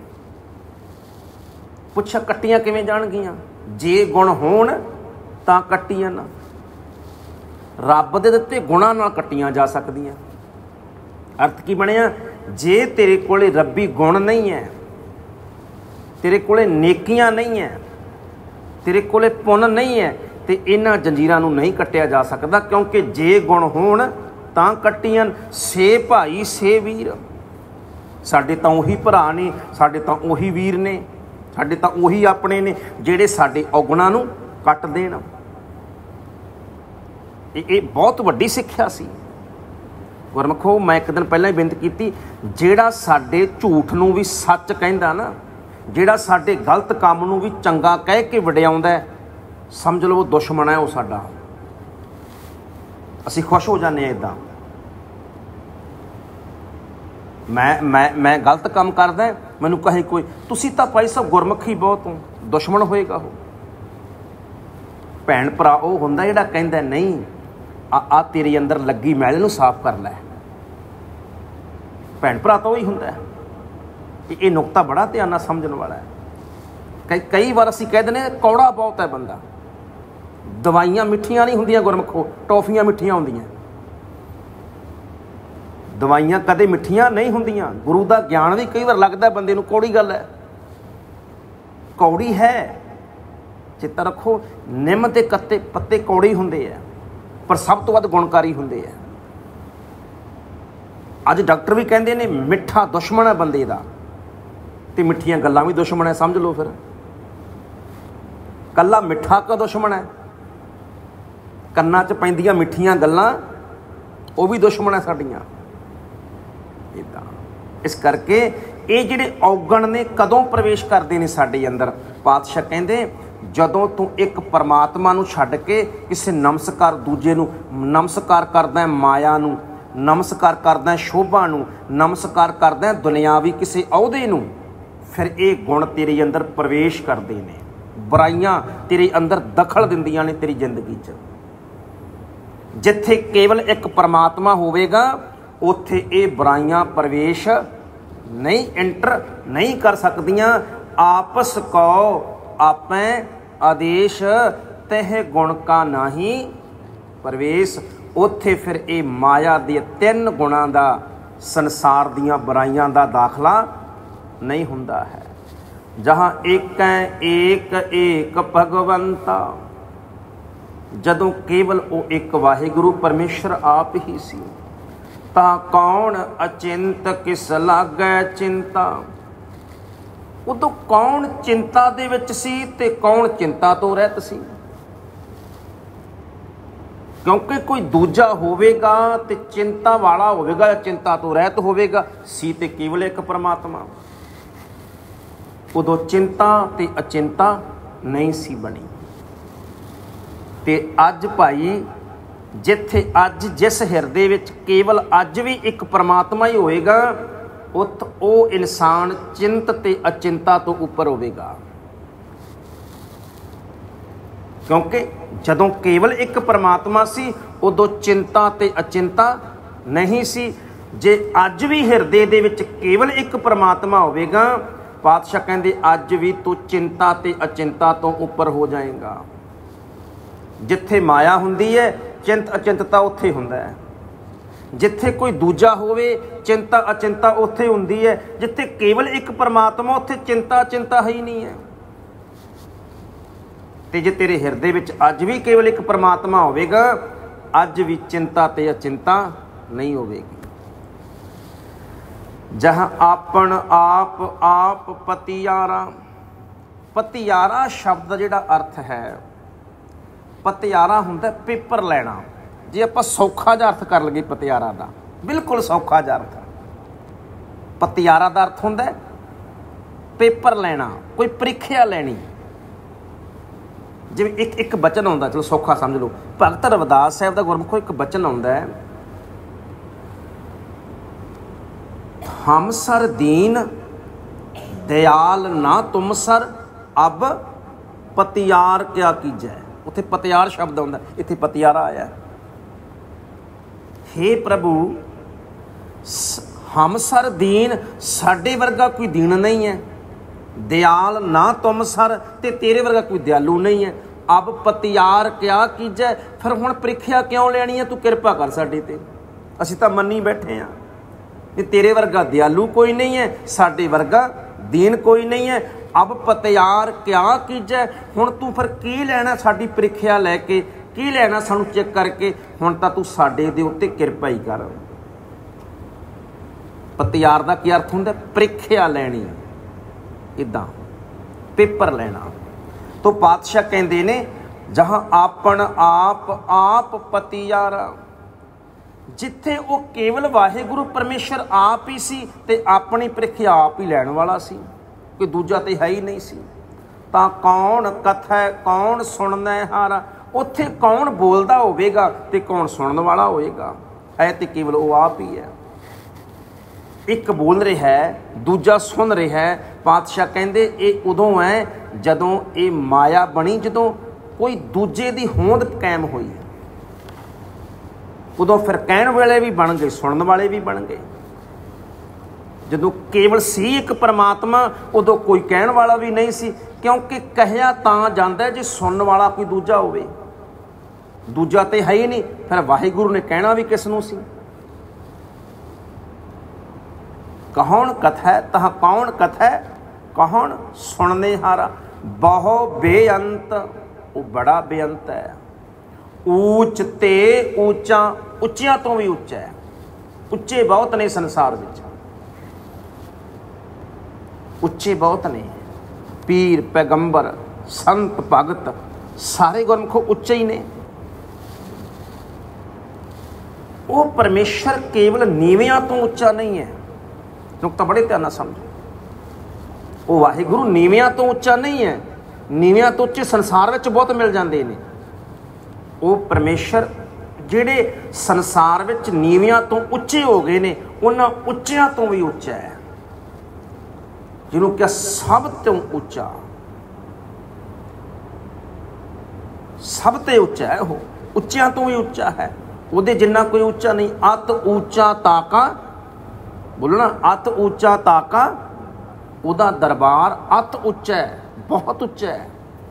ਪੁੱਛ ਕੱਟੀਆਂ ਕਿਵੇਂ ਜਾਣਗੀਆਂ? ਜੇ ਗੁਣ ਹੋਣ ਤਾਂ ਕੱਟੀਆਂ ਨਾ। ਰੱਬ ਦੇ ਦਿੱਤੇ ਗੁਣਾਂ ਨਾਲ ਕੱਟੀਆਂ ਜਾ ਸਕਦੀਆਂ। ਅਰਥ ਕੀ ਬਣਿਆ? ਜੇ ਤੇਰੇ ਕੋਲੇ ਰੱਬੀ ਗੁਣ ਨਹੀਂ ਹੈ, ਤੇਰੇ ਕੋਲੇ ਨੇਕੀਆਂ ਨਹੀਂ ਹੈ, ਤੇਰੇ ਕੋਲੇ ਪੁੰਨ ਨਹੀਂ ਹੈ, ਤੇ ਇਹਨਾਂ ਜੰਜੀਰਾਂ ਨੂੰ ਨਹੀਂ ਕੱਟਿਆ ਜਾ ਸਕਦਾ। ਕਿਉਂਕਿ ਜੇ ਗੁਣ ਹੋਣ ਤਾਂ ਕੱਟੀਆਂ। ਸੇ ਭਾਈ ਸੇ ਵੀਰ, ਸਾਡੇ ਤਾਂ ਉਹੀ ਭਰਾ ਨੇ, ਸਾਡੇ ਤਾਂ ਉਹੀ ਵੀਰ ਨੇ, ਸਾਡੇ ਤਾਂ ਉਹੀ ਆਪਣੇ ਨੇ ਜਿਹੜੇ ਸਾਡੇ ਔਗਣਾਂ ਨੂੰ ਕੱਟ ਦੇਣ। ਇਹ ਬਹੁਤ ਵੱਡੀ ਸਿੱਖਿਆ ਸੀ ਗੁਰਮੁਖੋ। ਮੈਂ ਇੱਕ ਦਿਨ ਪਹਿਲਾਂ ਹੀ ਬੇਨਤੀ ਕੀਤੀ, ਜਿਹੜਾ ਸਾਡੇ ਝੂਠ ਨੂੰ ਵੀ ਸੱਚ ਕਹਿੰਦਾ ਨਾ, ਜਿਹੜਾ ਸਾਡੇ ਗਲਤ ਕੰਮ ਨੂੰ ਵੀ ਚੰਗਾ ਕਹਿ ਕੇ ਵਡਿਆਉਂਦਾ, ਸਮਝ ਲਓ ਉਹ ਦੁਸ਼ਮਣ ਹੈ ਉਹ ਸਾਡਾ। ਅਸੀਂ ਖੁਸ਼ ਹੋ ਜਾਂਦੇ ਹਾਂ ਇੱਦਾਂ। ਮੈਂ ਗਲਤ ਕੰਮ ਕਰਦਾ, ਮੈਨੂੰ ਕਹੇ ਕੋਈ ਤੁਸੀਂ ਤਾਂ ਭਾਈ ਸਾਹਿਬ ਗੁਰਮੁਖੀ ਬਹੁਤ ਹੋ, ਦੁਸ਼ਮਣ ਹੋਏਗਾ ਉਹ। ਭੈਣ ਭਰਾ ਉਹ ਹੁੰਦਾ ਜਿਹੜਾ ਕਹਿੰਦਾ ਨਹੀਂ ਆ ਤੇਰੇ ਅੰਦਰ ਲੱਗੀ ਮੈਲ ਨੂੰ ਸਾਫ਼ ਕਰ ਲੈ। ਭੈਣ ਭਰਾ ਤਾਂ ਉਹੀ ਹੁੰਦਾ। ਇਹ ਨੁਕਤਾ ਬੜਾ ਧਿਆਨ ਨਾਲ ਸਮਝਣ ਵਾਲਾ ਹੈ। ਕਈ ਵਾਰ ਅਸੀਂ ਕਹਿ ਦਿੰਦੇ ਕੌੜਾ ਬਹੁਤ ਹੈ ਬੰਦਾ। ਦਵਾਈਆਂ ਮਿੱਠੀਆਂ ਨਹੀਂ ਹੁੰਦੀਆਂ ਗੁਰਮੁਖੋ, ਟੌਫੀਆਂ ਮਿੱਠੀਆਂ ਹੁੰਦੀਆਂ। ਦਵਾਈਆਂ ਕਦੇ ਮਿੱਠੀਆਂ ਨਹੀਂ ਹੁੰਦੀਆਂ। ਗੁਰੂ ਦਾ ਗਿਆਨ ਵੀ ਕਈ ਵਾਰ ਲੱਗਦਾ ਬੰਦੇ ਨੂੰ ਕੌੜੀ ਗੱਲ ਹੈ, ਕੌੜੀ ਹੈ। ਚੇਤਾ ਰੱਖੋ, ਨਿੰਮ ਦੇ ਪੱਤੇ ਕੌੜੇ ਹੁੰਦੇ ਆ, ਪਰ ਸਭ ਤੋਂ ਵੱਧ ਗੁਣਕਾਰੀ ਹੁੰਦੇ ਆ। ਅੱਜ ਡਾਕਟਰ ਵੀ ਕਹਿੰਦੇ ਨੇ ਮਿੱਠਾ ਦੁਸ਼ਮਣ ਹੈ ਬੰਦੇ ਦਾ, ਤੇ ਮਿੱਠੀਆਂ ਗੱਲਾਂ ਵੀ ਦੁਸ਼ਮਣ ਹੈ। ਸਮਝ ਲਓ ਫਿਰ, ਕੱਲਾ ਮਿੱਠਾ ਕਾ ਦੁਸ਼ਮਣ ਹੈ? ਕੰਨਾਂ 'ਚ ਪੈਂਦੀਆਂ ਮਿੱਠੀਆਂ ਗੱਲਾਂ ਉਹ ਵੀ ਦੁਸ਼ਮਣ ਹੈ ਸਾਡੀਆਂ। ਇੱਦਾਂ ਇਸ ਕਰਕੇ ਇਹ ਜਿਹੜੇ ਔਗਣ ਨੇ ਕਦੋਂ ਪ੍ਰਵੇਸ਼ ਕਰਦੇ ਨੇ ਸਾਡੇ ਅੰਦਰ? ਪਾਤਸ਼ਾਹ ਕਹਿੰਦੇ ਜਦੋਂ ਤੂੰ ਇੱਕ ਪਰਮਾਤਮਾ ਨੂੰ ਛੱਡ ਕੇ ਕਿਸੇ ਨਮਸਕਾਰ, ਦੂਜੇ ਨੂੰ ਨਮਸਕਾਰ ਕਰਦਾ, ਮਾਇਆ ਨੂੰ ਨਮਸਕਾਰ ਕਰਦਾ, ਸ਼ੋਭਾ ਨੂੰ ਨਮਸਕਾਰ ਕਰਦਾ, ਦੁਨਿਆਵੀ ਕਿਸੇ ਅਹੁਦੇ ਨੂੰ, ਫਿਰ ਇਹ ਗੁਣ ਤੇਰੇ ਅੰਦਰ ਪ੍ਰਵੇਸ਼ ਕਰਦੇ ਨੇ। ਬੁਰਾਈਆਂ ਤੇਰੇ ਅੰਦਰ ਦਖਲ ਦਿੰਦੀਆਂ ਨੇ ਤੇਰੀ ਜ਼ਿੰਦਗੀ 'ਚ। ਜਿੱਥੇ ਕੇਵਲ ਇੱਕ ਪਰਮਾਤਮਾ ਹੋਵੇਗਾ ਉੱਥੇ ਇਹ ਬੁਰਾਈਆਂ ਪ੍ਰਵੇਸ਼ ਨਹੀਂ, ਐਂਟਰ ਨਹੀਂ ਕਰ ਸਕਦੀਆਂ। ਆਪਸ ਕਉ ਆਪੈ ਆਦੇਸ਼ ਤਹਿ ਗੁਣ ਕਾ ਨਾਹੀ ਪ੍ਰਵੇਸ਼। ਉੱਥੇ ਫਿਰ ਇਹ ਮਾਇਆ ਦੇ 3 ਗੁਣਾਂ ਦਾ, ਸੰਸਾਰ ਦੀਆਂ ਬੁਰਾਈਆਂ ਦਾ ਦਾਖਲਾ ਨਹੀਂ ਹੁੰਦਾ ਹੈ। ਜਹਾਂ ਏਕੈ ਏਕ ਏਕ ਭਗਵੰਤਾ, ਜਦੋਂ ਕੇਵਲ ਉਹ ਇੱਕ ਵਾਹਿਗੁਰੂ ਪਰਮੇਸ਼ਰ ਆਪ ਹੀ ਸੀ, ਤਾਂ ਕੌਣ ਅਚਿੰਤ ਕਿਸ ਲਾਗੈ ਚਿੰਤਾ। ਉਦੋਂ ਕੌਣ ਚਿੰਤਾ ਦੇ ਵਿੱਚ ਸੀ ਤੇ ਕੌਣ ਚਿੰਤਾ ਤੋਂ ਰਹਿਤ ਸੀ? ਕਿਉਂਕਿ ਕੋਈ ਦੂਜਾ ਹੋਵੇਗਾ ਤੇ ਚਿੰਤਾ ਵਾਲਾ ਹੋਵੇਗਾ, ਚਿੰਤਾ ਤੋਂ ਰਹਿਤ ਹੋਵੇਗਾ। ਸੀ ਤੇ ਕੇਵਲ ਇੱਕ ਪਰਮਾਤਮਾ। ਉਦੋਂ ਚਿੰਤਾ ਤੇ ਅਚਿੰਤਾ ਨਹੀਂ ਸੀ ਬਣੀ। ਤੇ ਅੱਜ ਭਾਈ ਜਿੱਥੇ ਅੱਜ ਜਿਸ ਹਿਰਦੇ ਵਿੱਚ ਕੇਵਲ ਅੱਜ ਵੀ ਇੱਕ ਪਰਮਾਤਮਾ ਹੀ ਹੋਏਗਾ, ਉਤ ਉਹ ਇਨਸਾਨ ਚਿੰਤ ਤੇ ਅਚਿੰਤਾ ਤੋਂ ਉੱਪਰ ਹੋਵੇਗਾ। ਕਿਉਂਕਿ ਜਦੋਂ ਕੇਵਲ ਇੱਕ ਪਰਮਾਤਮਾ ਸੀ ਉਦੋਂ ਚਿੰਤਾ ਤੇ ਅਚਿੰਤਾ ਨਹੀਂ ਸੀ। ਜੇ ਅੱਜ ਵੀ ਹਿਰਦੇ ਦੇ ਵਿੱਚ ਕੇਵਲ ਇੱਕ ਪਰਮਾਤਮਾ ਹੋਵੇਗਾ, ਪਾਤਸ਼ਾਹ ਕਹਿੰਦੇ ਅੱਜ ਵੀ ਤੂੰ ਚਿੰਤਾ ਤੇ ਅਚਿੰਤਾ ਤੋਂ ਉੱਪਰ ਹੋ ਜਾਏਗਾ। ਜਿੱਥੇ ਮਾਇਆ ਹੁੰਦੀ ਹੈ ਚਿੰਤ ਅਚਿੰਤਤਾ ਉੱਥੇ ਹੁੰਦਾ ਹੈ। ਜਿੱਥੇ ਕੋਈ ਦੂਜਾ ਹੋਵੇ ਚਿੰਤਾ ਅਚਿੰਤਾ ਉੱਥੇ ਹੁੰਦੀ ਹੈ। ਜਿੱਥੇ ਕੇਵਲ ਇੱਕ ਪਰਮਾਤਮਾ ਉੱਥੇ ਚਿੰਤਾ ਅਚਿੰਤਾ ਹੈ ਹੀ ਨਹੀਂ ਹੈ। ਤੇ ਜੇ ਤੇਰੇ ਹਿਰਦੇ ਵਿੱਚ ਅੱਜ ਵੀ ਕੇਵਲ ਇੱਕ ਪਰਮਾਤਮਾ ਹੋਵੇਗਾ, ਅੱਜ ਵੀ ਚਿੰਤਾ ਤੇ ਅਚਿੰਤਾ ਨਹੀਂ ਹੋਵੇਗੀ। ਜਹਾਂ ਆਪਣ ਆਪ ਆਪ ਪਤਿਆਰਾ। ਪਤਿਆਰਾ ਸ਼ਬਦ ਦਾ ਜਿਹੜਾ ਅਰਥ ਹੈ, ਪਤਿਆਰਾ ਹੁੰਦਾ ਪੇਪਰ ਲੈਣਾ। ਜੇ ਆਪਾਂ ਸੌਖਾ ਜਿਹਾ ਅਰਥ ਕਰ ਲਈਏ ਪਤਿਆਰਾ ਦਾ, ਬਿਲਕੁਲ ਸੌਖਾ ਜਿਹਾ ਅਰਥ, ਪਤਿਆਰਾ ਦਾ ਅਰਥ ਹੁੰਦਾ ਪੇਪਰ ਲੈਣਾ, ਕੋਈ ਪ੍ਰੀਖਿਆ ਲੈਣੀ। ਜਿਵੇਂ ਇੱਕ ਬਚਨ ਆਉਂਦਾ, ਚਲੋ ਸੌਖਾ ਸਮਝ ਲਓ, ਭਗਤ ਰਵਿਦਾਸ ਸਾਹਿਬ ਦਾ ਗੁਰਮੁਖੋਂ ਇੱਕ ਬਚਨ ਆਉਂਦਾ ਹੈ, ਹਮ ਸਰ ਦੀਨ ਦਇਆਲ ਨਾ ਤੁਮ ਸਰ ਅਬ ਪਤਿਆਰ ਕਿਆ ਕੀਜੈ। ਉੱਥੇ ਪਤਿਆਰ ਸ਼ਬਦ ਆਉਂਦਾ, ਇੱਥੇ ਪਤਿਆਰਾ ਆਇਆ। ਹੇ ਪ੍ਰਭੂ ਹਮ ਸਰ ਦੀਨ, ਸਾਡੇ ਵਰਗਾ ਕੋਈ ਦੀਨ ਨਹੀਂ ਹੈ। ਦਿਆਲ ਨਾ ਤੁਮ ਸਰ, ਤੇ ਤੇਰੇ ਵਰਗਾ ਕੋਈ ਦਿਆਲੂ ਨਹੀਂ ਹੈ। ਅਬ ਪਤਿਆਰ ਕਿਆ ਕੀਜੈ, ਫਿਰ ਹੁਣ ਪ੍ਰੀਖਿਆ ਕਿਉਂ ਲੈਣੀ ਹੈ? ਤੂੰ ਕਿਰਪਾ ਕਰ ਸਾਡੇ ਤੇ, ਅਸੀਂ ਤਾਂ ਮੰਨੀ ਬੈਠੇ ਹਾਂ ਕਿ ਤੇਰੇ ਵਰਗਾ ਦਿਆਲੂ ਕੋਈ ਨਹੀਂ ਹੈ, ਸਾਡੇ ਵਰਗਾ ਦੀਨ ਕੋਈ ਨਹੀਂ ਹੈ। ਅਬ ਪਤਿਆਰ ਕਿਆ ਕੀਜੈ, ਹੁਣ ਤੂੰ ਫਿਰ ਕੀ ਲੈਣਾ ਸਾਡੀ ਪ੍ਰੀਖਿਆ ਲੈ ਕੇ, ਕੀ ਲੈਣਾ ਸਾਨੂੰ ਚੈੱਕ ਕਰਕੇ? ਹੁਣ ਤਾਂ ਤੂੰ ਸਾਡੇ ਦੇ ਉੱਤੇ ਕਿਰਪਾ ਹੀ ਕਰ। ਪਤਿਆਰ ਦਾ ਕੀ ਅਰਥ ਹੁੰਦਾ? ਪ੍ਰੀਖਿਆ ਲੈਣੀ, ਇੱਦਾਂ ਪੇਪਰ ਲੈਣਾ। ਤੋ ਪਾਤਸ਼ਾਹ ਕਹਿੰਦੇ ਨੇ ਜਹਾਂ ਆਪਣ ਆਪ ਆਪ ਪਤਿਆਰਾ, ਜਿੱਥੇ ਉਹ ਕੇਵਲ ਵਾਹਿਗੁਰੂ ਪਰਮੇਸ਼ਰ ਆਪ ਹੀ ਸੀ ਤੇ ਆਪਣੀ ਪ੍ਰੀਖਿਆ ਆਪ ਹੀ ਲੈਣ ਵਾਲਾ ਸੀ, ਕੋਈ ਦੂਜਾ ਤੇ ਹੈ ਹੀ ਨਹੀਂ ਸੀ। ਤਾਂ ਕੌਣ ਕਥੈ ਕੌਣ ਸੁਣਨਾ ਹਾਰਾ, ਉੱਥੇ ਕੌਣ ਬੋਲਦਾ ਹੋਵੇਗਾ ਤੇ ਕੌਣ ਸੁਣਨ ਵਾਲਾ ਹੋਏਗਾ? ਹੈ ਤੇ ਕੇਵਲ ਉਹ ਆਪ ਹੀ ਹੈ। ਇੱਕ ਬੋਲ ਰਿਹਾ ਹੈ, ਦੂਜਾ ਸੁਣ ਰਿਹਾ ਹੈ। ਪਾਤਸ਼ਾਹ ਕਹਿੰਦੇ ਇਹ ਉਦੋਂ ਹੈ ਜਦੋਂ ਇਹ ਮਾਇਆ ਬਣੀ, ਜਦੋਂ ਕੋਈ ਦੂਜੇ ਦੀ ਹੋਂਦ ਕਾਇਮ ਹੋਈ, ਉਦੋਂ ਫਿਰ ਕਹਿਣ ਵਾਲੇ ਵੀ ਬਣ ਗਏ, ਸੁਣਨ ਵਾਲੇ ਵੀ ਬਣ ਗਏ। ਜਦੋਂ ਕੇਵਲ ਸੀ ਇੱਕ ਪਰਮਾਤਮਾ, ਉਦੋਂ ਕੋਈ ਕਹਿਣ ਵਾਲਾ ਵੀ ਨਹੀਂ ਸੀ, ਕਿਉਂਕਿ ਕਹਿਆ ਤਾਂ ਜਾਂਦਾ ਜੇ ਸੁਣਨ ਵਾਲਾ ਕੋਈ ਦੂਜਾ ਹੋਵੇ। ਦੂਜਾ ਤੇ ਹੈ ਹੀ ਨਹੀਂ, ਫਿਰ ਵਾਹਿਗੁਰੂ ਨੇ ਕਹਿਣਾ ਵੀ ਕਿਸ ਨੂੰ ਸੀ? ਕੌਣ ਕਥੈ ਤਹ ਕੌਣ ਕਥੈ ਕੌਣ ਸੁਣਨੇ ਹਾਰਾ, ਬਹੁ ਬੇਅੰਤ, ਉਹ ਬੜਾ ਬੇਅੰਤ ਹੈ। ਊਚ ਤੇ ਊਚਾ, ਉੱਚਿਆਂ ਤੋਂ ਵੀ ਉੱਚਾ ਹੈ। ਉੱਚੇ ਬਹੁਤ ਨੇ ਸੰਸਾਰ ਵਿੱਚ, ਉੱਚੇ ਬਹੁਤ ਨੇ। ਪੀਰ ਪੈਗੰਬਰ ਸੰਤ ਭਗਤ ਸਾਰੇ ਗੁਰਮੁਖ ਉੱਚੇ ਹੀ ਨੇ। ਉਹ ਪਰਮੇਸ਼ਰ ਕੇਵਲ ਨੀਵਿਆਂ ਤੋਂ ਉੱਚਾ ਨਹੀਂ ਹੈ। ਨੁਕਤਾ ਬੜੇ ਧਿਆਨ ਨਾਲ ਸਮਝੋ, ਉਹ ਵਾਹਿਗੁਰੂ ਨੀਵਿਆਂ ਤੋਂ ਉੱਚਾ ਨਹੀਂ ਹੈ। ਨੀਵਿਆਂ ਤੋਂ ਉੱਚੇ ਸੰਸਾਰ ਵਿੱਚ ਬਹੁਤ ਮਿਲ ਜਾਂਦੇ ਨੇ। ਉਹ ਪਰਮੇਸ਼ਰ ਜਿਹੜੇ ਸੰਸਾਰ ਵਿੱਚ ਨੀਵਿਆਂ ਤੋਂ ਉੱਚੇ ਹੋ ਗਏ ਨੇ, ਉਹਨਾਂ ਉੱਚਿਆਂ ਤੋਂ ਵੀ ਉੱਚਾ ਹੈ, ਜਿਹਨੂੰ ਕਿਹਾ ਸਭ ਤੋਂ ਉੱਚਾ, ਸਭ ਤੋਂ ਉੱਚਾ ਹੈ। ਉਹ ਉੱਚਿਆਂ ਤੋਂ ਵੀ ਉੱਚਾ ਹੈ, ਉਹਦੇ ਜਿੰਨਾ ਕੋਈ ਉੱਚਾ ਨਹੀਂ। ਅਤ ਉੱਚਾ ਤਾਕਾ, ਬੋਲਣਾ ਅਤ ਉੱਚਾ ਤਾਕਾ, ਉਹਦਾ ਦਰਬਾਰ ਅਤ ਉੱਚਾ ਹੈ, ਬਹੁਤ ਉੱਚਾ ਹੈ।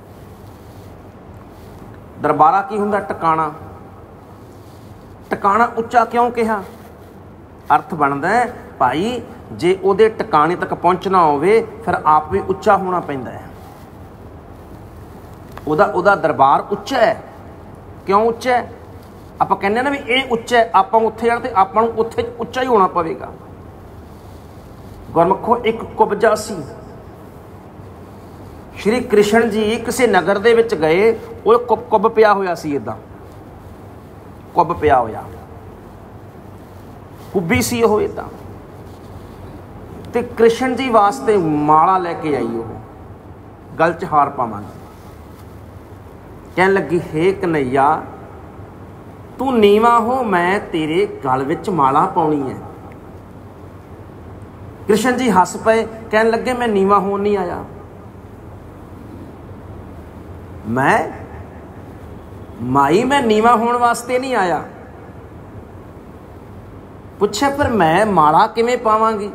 ਦਰਬਾਰਾ ਕੀ ਹੁੰਦਾ? ਟਿਕਾਣਾ। ਟਿਕਾਣਾ ਉੱਚਾ ਕਿਉਂ ਕਿਹਾ? ਅਰਥ ਬਣਦਾ ਹੈ ਭਾਈ ਜੇ ਉਹਦੇ ਟਿਕਾਣੇ ਤੱਕ ਪਹੁੰਚਣਾ ਹੋਵੇ ਫਿਰ ਆਪ ਵੀ ਉੱਚਾ ਹੋਣਾ ਪੈਂਦਾ ਹੈ। ਉਹਦਾ ਦਰਬਾਰ ਉੱਚਾ ਹੈ। ਕਿਉਂ ਉੱਚਾ ਹੈ? ਆਪਾਂ ਕਹਿੰਦੇ ਨਾ ਵੀ ਇਹ ਉੱਚਾ ਹੈ, ਆਪਾਂ ਉੱਥੇ ਜਾਣਾ ਤੇ ਆਪਾਂ ਨੂੰ ਉੱਥੇ ਉੱਚਾ ਹੀ ਹੋਣਾ ਪਵੇਗਾ। ਗੁਰਮੁਖੋ ਇੱਕ ਕੁਬਜਾ ਸੀ, ਸ਼੍ਰੀ ਕ੍ਰਿਸ਼ਨ ਜੀ ਕਿਸੇ ਨਗਰ ਦੇ ਵਿੱਚ ਗਏ, ਉਹ ਕੁੱਬ ਪਿਆ ਹੋਇਆ ਸੀ, ਇੱਦਾਂ ਕੁੱਬ ਪਿਆ ਹੋਇਆ, ਕੁੱਬੀ ਸੀ ਉਹ ਇੱਦਾਂ। ਤੇ ਕ੍ਰਿਸ਼ਨ ਜੀ ਵਾਸਤੇ ਮਾਲਾ ਲੈ ਕੇ ਆਈ, ਉਹ ਗਲ 'ਚ ਹਾਰ ਪਾਵਾਂਗੀ। ਕਹਿਣ ਲੱਗੀ ਹੇ ਕਨਈਆ ਤੂੰ ਨੀਵਾਂ ਹੋ, ਮੈਂ ਤੇਰੇ ਗਲ ਵਿੱਚ ਮਾਲਾ ਪਾਉਣੀ ਹੈ। कृष्ण जी हस पे, कहन लगे मैं नीवा होण नहीं आया, मैं माई मैं नीवा होण वास्ते नहीं आया। पूछे फिर मैं माला किवें पावांगी?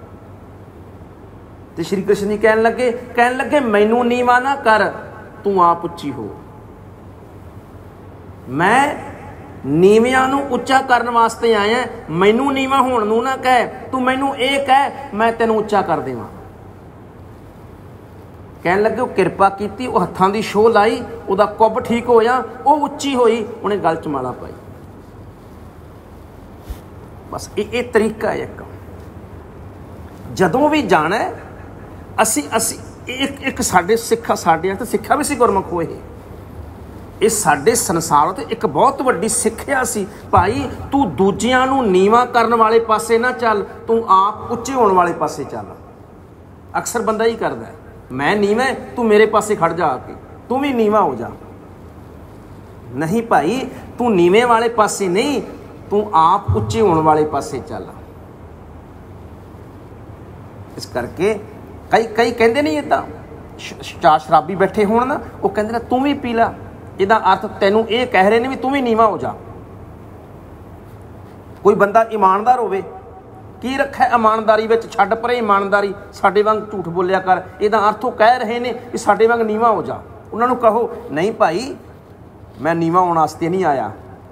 तो श्री कृष्ण जी कहन लगे मैनू नीवा ना कर, तू आप उच्ची हो। मैं नीवियां नू उच्चा करन वास्ते आया, मैनू नीवा होण नू ना कह, तू मैनू ये कह मैं तेनू उच्चा कर देवां। कहन लगे वो किरपा की, वो हत्थां दी शोह लाई, उहदा कुब ठीक होया, वो उच्ची होई, उन्हें गल च माला पाई। बस ये तरीका है एक। जदों भी जाना असी एक साडे सिक्खा, साडे तो सिक्खा भी सी गुरमुख होए, ये साडे संसार ते एक बहुत वड्डी सिक्ख्या सी। भाई तू दूजियां नू नीवा करन वाले पासे ना चल, तू आप उच्चे होने वाले पासे चल। अक्सर बंदा ही करदा है, मैं नीवा तू मेरे पासे खड़ जा आके, तू भी नीवा हो जा। नहीं भाई, तू नीवे वाले पासे नहीं, तू आप उच्चे होने वाले पासे चल। इस करके कई कहते नहीं, इदा चार शराबी बैठे होण ना, वो कहते ना तू भी पी ला, इहदा अर्थ तैनू ये कह रहे ने भी तू भी नीवा हो जा। कोई बंदा ईमानदार होवे, की रखा ईमानदारी विच, छड्ड परे ईमानदारी, साडे वांग झूठ बोलिया कर, इहदा अर्थ वो कह रहे ने कि साडे वांग नीवा हो जा। उन्हां नूं कहो नहीं भाई मैं नीवा होने वास्ते नहीं आया,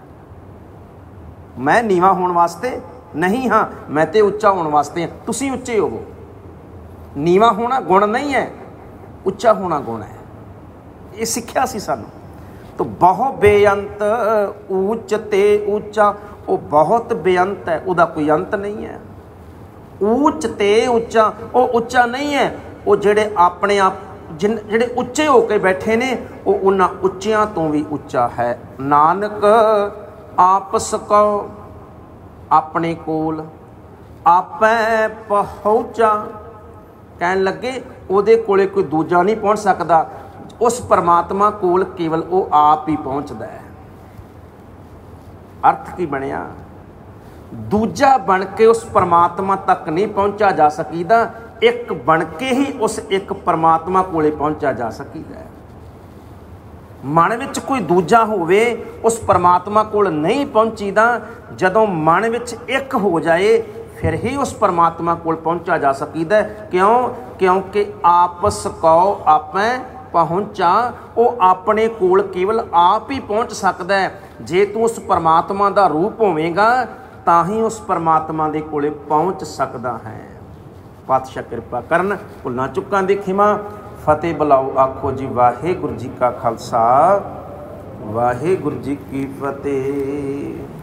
मैं नीवा होने वास्ते नहीं हाँ, मैं तो उच्चा होने वास्ते हाँ, तुसीं उच्चे होवो। नीवा होना गुण नहीं है, उच्चा होना गुण है। ये सिक्ख्या सी सानू। तो बहुत बेअंत ऊच ते ऊचा, वो बहुत बेअंत है, उसका कोई अंत नहीं है। ऊच ते ऊचा, वो उच्चा नहीं है, वो जेड़े अपने आप जेड़े उच्चे होके बैठे ने, वो उन्हां उच्चियां तो भी उच्चा है। नानक आपस को अपने कोल आपै पहुँचा। कहन लगे उहदे कोले कोई दूजा नहीं पहुँच सकता, उस परमात्मा कोल केवल वो आप ही पहुँचता है। अर्थ की बनिया, दूजा बन के उस परमात्मा तक नहीं पहुँचा जा सकीदा, एक बन के ही उस एक परमात्मा कोले पहुँचा जा सकीदा है। मन विच कोई दूजा होवे उस परमात्मा कोल नहीं पहुँचीदा। जदों मन विच एक हो जाए फिर ही उस परमात्मा कोल पहुँचा जा सकीदा है। क्यों? क्योंकि आपस को आपै पहुँचा, वो अपने कोल केवल आप ही पहुँच सकता है। जे तू उस परमात्मा का रूप होवेगा तां ही उस परमात्मा दे कोले पहुँच सकदा है। पातशाह किरपा करन, भुल्लां चुक्कां दी खिमा। फतेह बुलाओ आखो जी वाहिगुरू जी का खालसा, वाहिगुरू जी की फतेह।